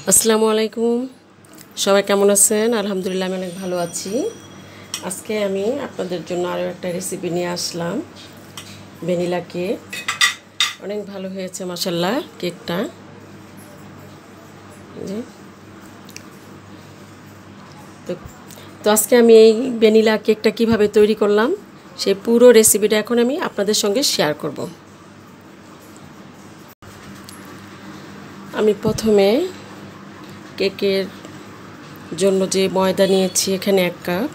আসসালামু আলাইকুম। সবাই কেমন আছেন? আলহামদুলিল্লাহ আমি অনেক ভালো আছি। আজকে আমি আপনাদের জন্য আরও একটা রেসিপি নিয়ে আসলাম, ভ্যানিলা কেক। অনেক ভালো হয়েছে মাশাআল্লাহ কেকটা। তো তো আজকে আমি এই ভ্যানিলা কেকটা কিভাবে তৈরি করলাম সেই পুরো রেসিপিটা এখন আমি আপনাদের সঙ্গে শেয়ার করব। আমি প্রথমে কেকের জন্য যে ময়দা নিয়েছি এখানে 1 কাপ।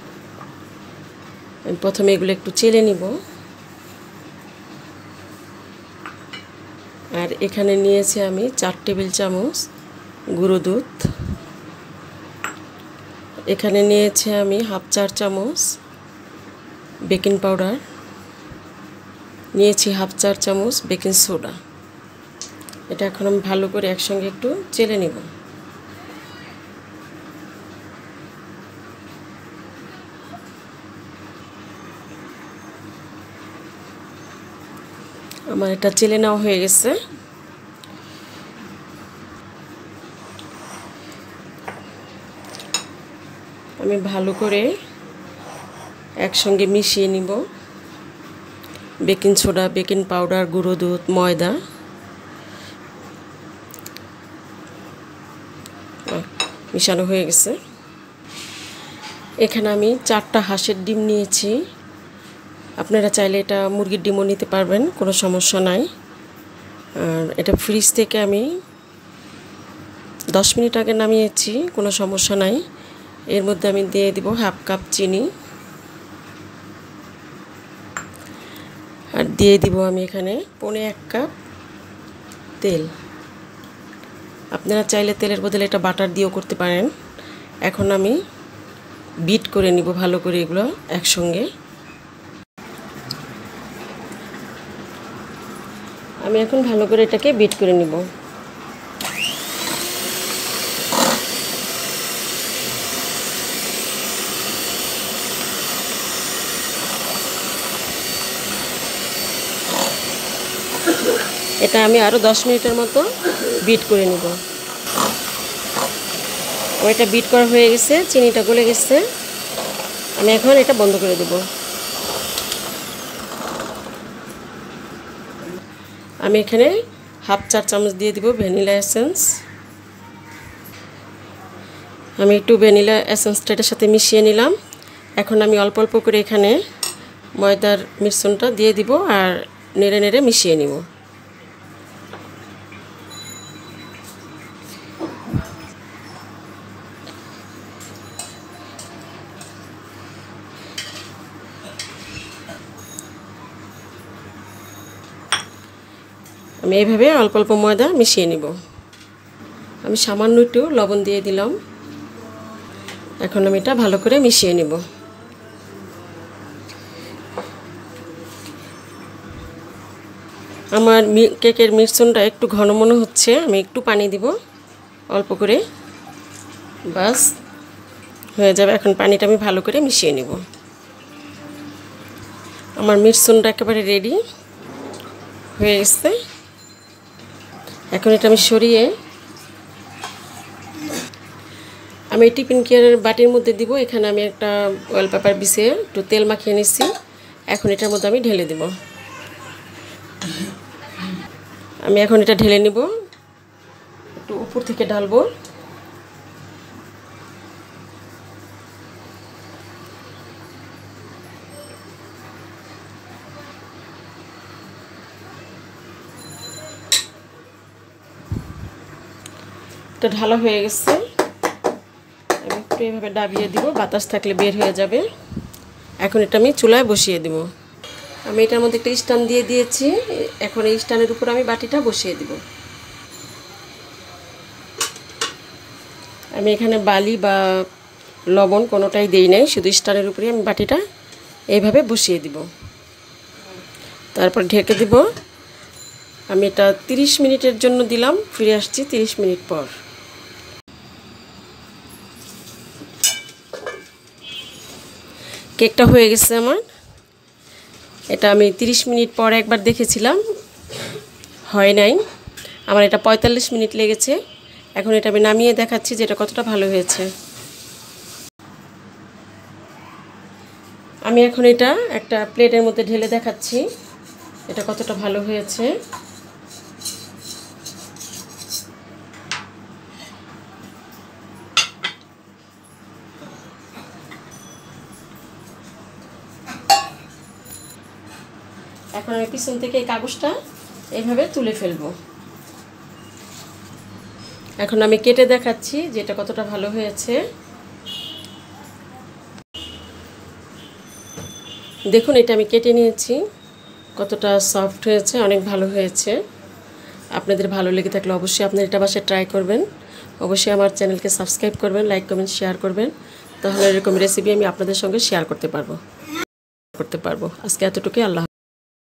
আমি প্রথমে এগুলো একটু চেলে নিব। আর এখানে নিয়েছি আমি 4 টেবিল চামচ গুঁড়ো দুধ। এখানে নিয়েছি আমি হাফ 4 চামচ বেকিং পাউডার, নিয়েছি হাফ 4 চামচ বেকিং সোডা। এটা এখন আমি ভালো করে একসঙ্গে একটু চেলে নিব। আমার এটা চেলে নেওয়া হয়ে গেছে। আমি ভালো করে একসঙ্গে মিশিয়ে নিব বেকিং সোডা, বেকিং পাউডার, গুঁড়ো দুধ, ময়দা। মিশানো হয়ে গেছে। এখানে আমি 4টা হাঁসের ডিম নিয়েছি। আপনারা চাইলে এটা মুরগির ডিমও নিতে পারবেন, কোনো সমস্যা নাই। আর এটা ফ্রিজ থেকে আমি 10 মিনিট আগে নামিয়েছি, কোনো সমস্যা নাই। এর মধ্যে আমি দিয়ে দিব হাফ কাপ চিনি, আর দিয়ে দিব আমি এখানে 1.25 কাপ তেল। আপনারা চাইলে তেলের বদলে এটা বাটার দিয়েও করতে পারেন। এখন আমি বিট করে নিব ভালো করে এগুলো একসঙ্গে। আমি এখন ভালো করে এটাকে বিট করে নিব। এটা আমি আরও 10 মিনিটের মতো বিট করে নিব। আমার এটা বিট করা হয়ে গেছে, চিনিটা গলে গেছে। আমি এখন এটা বন্ধ করে দেব। আমি এখানে হাফ 4 চামচ দিয়ে দিব ভ্যানিলা এসেন্স। আমি একটু ভ্যানিলা এসেন্সটা এটার সাথে মিশিয়ে নিলাম। এখন আমি অল্প অল্প করে এখানে ময়দার মিশ্রণটা দিয়ে দিব আর নেড়ে নেড়ে মিশিয়ে নিব। আমি এইভাবে অল্প অল্প ময়দা মিশিয়ে নিব। আমি সামান্য একটু লবণ দিয়ে দিলাম। এখন আমি এটা ভালো করে মিশিয়ে নিব। আমার কেকের মিশ্রণটা একটু ঘন মনে হচ্ছে, আমি একটু পানি দিব অল্প করে, বাস হয়ে যাবে। এখন পানিটা আমি ভালো করে মিশিয়ে নিব। আমার মিশ্রণটা একেবারে রেডি হয়ে গেছে। এখন এটা আমি সরিয়ে আমি টিফিন কেয়ারের বাটির মধ্যে দিব। এখানে আমি একটা অয়েল পেপার বিছিয়ে একটু তেল মাখিয়ে নিচ্ছি। এখন এটার মধ্যে আমি ঢেলে দিব। আমি এখন এটা ঢেলে নিব, একটু উপর থেকে ঢালবো। এটা ঢালা হয়ে গেছে। আমি একটু এইভাবে ডাবিয়ে দিব, বাতাস থাকলে বের হয়ে যাবে। এখন এটা আমি চুলায় বসিয়ে দিব। আমি এটার মধ্যে একটা স্ট্যান্ড দিয়ে দিয়েছি। এখন এই স্ট্যান্ডের উপর আমি বাটিটা বসিয়ে দিব। আমি এখানে বালি বা লবণ কোনোটাই দেই নাই, শুধু স্ট্যান্ডের উপরে আমি বাটিটা এইভাবে বসিয়ে দিব। তারপর ঢেকে দিব। আমি এটা 30 মিনিটের জন্য দিলাম, ফিরে আসছি 30 মিনিট পর। কেকটা হয়ে গেছে আমার। এটা আমি 30 মিনিট পর একবার দেখেছিলাম, হয় নাই। আমার এটা 45 মিনিট লেগেছে। এখন এটা আমি নামিয়ে দেখাচ্ছি যে এটা কতটা ভালো হয়েছে। আমি এখন এটা একটা প্লেটের মধ্যে ঢেলে দেখাচ্ছি এটা কতটা ভালো হয়েছে। এখন আমি পিছন থেকে এই কাগজটা এইভাবে তুলে ফেলবো। এখন আমি কেটে দেখাচ্ছি যে এটা কতটা ভালো হয়েছে। দেখুন এটা আমি কেটে নিয়েছি, কতটা সফট হয়েছে, অনেক ভালো হয়েছে। আপনাদের ভালো লেগে থাকলে অবশ্যই আপনারা এটা বাসায় ট্রাই করবেন। অবশ্যই আমার চ্যানেলকে সাবস্ক্রাইব করবেন, লাইক কমেন্ট শেয়ার করবেন, তাহলে এরকম রেসিপি আমি আপনাদের সঙ্গে শেয়ার করতে পারবো। আজকে এতটুকুই। আল্লাহ।